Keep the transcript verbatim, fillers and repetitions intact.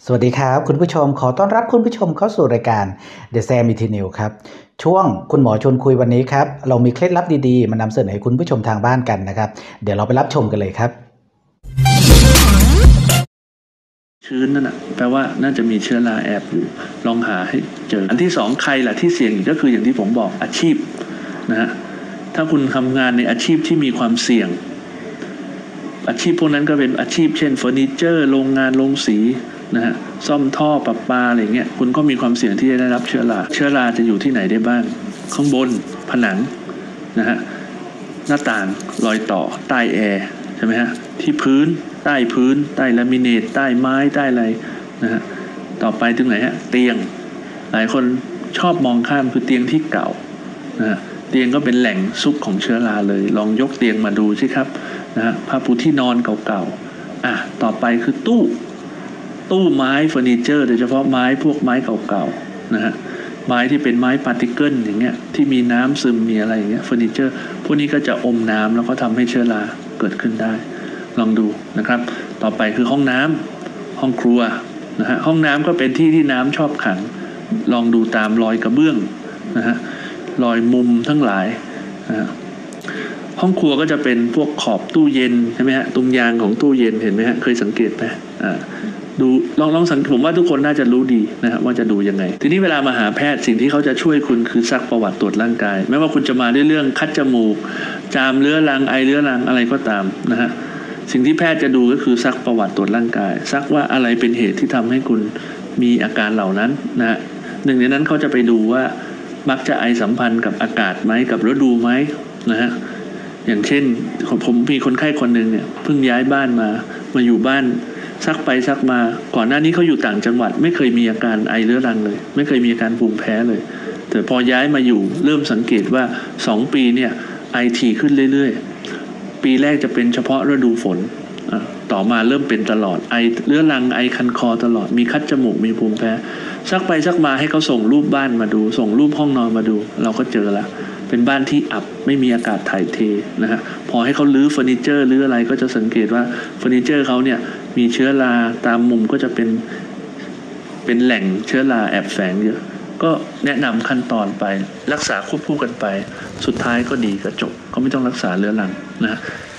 สวัสดีครับคุณผู้ชมขอต้อนรับคุณผู้ชมเข้าสู่รายการ The Sam Eternal ครับช่วงคุณหมอชวนคุยวันนี้ครับเรามีเคล็ดลับดีๆมานำเสนอให้คุณผู้ชมทางบ้านกันนะครับเดี๋ยวเราไปรับชมกันเลยครับชื้นนั่นแหะแปลว่าน่าจะมีเชื้อราแอบอยู่ลองหาให้เจออันที่สองใครล่ะที่เสี่ยงอีกก็คืออย่างที่ผมบอกอาชีพนะฮะถ้าคุณทำงานในอาชีพที่มีความเสี่ยงอาชีพพวกนั้นก็เป็นอาชีพเช่นเฟอร์นิเจอร์โรงงานโรงสีนะฮะซ่อมท่อประปาอะไรเงี้ยคุณก็มีความเสี่ยงที่จะได้รับเชื้อราเชื้อราจะอยู่ที่ไหนได้บ้างข้างบนผนังนะฮะหน้าต่างรอยต่อใต้แอร์ใช่ไหมฮะที่พื้นใต้พื้นใต้ลามิเนตใต้ไม้ใต้อะไรนะฮะต่อไปถึงไหนฮะเตียงหลายคนชอบมองข้ามคือเตียงที่เก่านะฮะเตียงก็เป็นแหล่งซุกของเชื้อราเลยลองยกเตียงมาดูสิครับนะฮะผ้าปูที่นอนเก่าๆอ่ะต่อไปคือตู้ตู้ไม้เฟอร์นิเจอร์โดยเฉพาะไม้พวกไม้เก่าๆนะฮะไม้ที่เป็นไม้ปาร์ติเกิลอย่างเงี้ยที่มีน้ำซึมมีอะไรอย่างเงี้ยเฟอร์นิเจอร์พวกนี้ก็จะอมน้ำแล้วก็ทำให้เชื้อราเกิดขึ้นได้ลองดูนะครับต่อไปคือห้องน้ำห้องครัวนะฮะห้องน้ำก็เป็นที่ที่น้ำชอบขังลองดูตามรอยกระเบื้องนะฮะรอยมุมทั้งหลายนะฮะห้องครัวก็จะเป็นพวกขอบตู้เย็นใช่ไหมฮะตรงยางของตู้เย็นเห็นไหมฮะเคยสังเกตไหมอ่าดูลองลองสังผมว่าทุกคนน่าจะรู้ดีนะครับว่าจะดูยังไงทีนี้เวลามาหาแพทย์สิ่งที่เขาจะช่วยคุณคือซักประวัติตรวจร่างกายไม่ว่าคุณจะมาด้วยเรื่องคัดจมูกจามเรื้อรังไอเรื้อรังอะไรก็ตามนะฮะสิ่งที่แพทย์จะดูก็คือซักประวัติตรวจร่างกายซักว่าอะไรเป็นเหตุที่ทำให้คุณมีอาการเหล่านั้นนะฮะหนึ่งในนั้นเขาจะไปดูว่ามักจะไอสัมพันธ์กับอากาศไหมกับฤดูไหมนะฮะอย่างเช่นผมมีคนไข้คนหนึ่งเนี่ยเพิ่งย้ายบ้านมามาอยู่บ้านซักไปซักมาก่อนหน้านี้เขาอยู่ต่างจังหวัดไม่เคยมีอาการไอเรื้อรังเลยไม่เคยมีอาการภูมิแพ้เลยแต่พอย้ายมาอยู่เริ่มสังเกตว่าสองปีเนี่ยไอถี่ขึ้นเรื่อยๆปีแรกจะเป็นเฉพาะฤดูฝนต่อมาเริ่มเป็นตลอดไอเรื้อรังไอคันคอตลอดมีคัดจมูกมีภูมิแพ้ซักไปซักมาให้เขาส่งรูปบ้านมาดูส่งรูปห้องนอนมาดูเราก็เจอแล้วเป็นบ้านที่อับไม่มีอากาศถ่ายเทนะฮะพอให้เขาลื้อเฟอร์นิเจอร์ลื้ออะไรก็จะสังเกตว่าเฟอร์นิเจอร์เขาเนี่ยมีเชื้อราตามมุมก็จะเป็นเป็นแหล่งเชื้อราแอบแฝงเยอะก็แนะนำขั้นตอนไปรักษาควบคู่กันไปสุดท้ายก็ดีก็จบก็ไม่ต้องรักษาเรื้อรังนะฮะ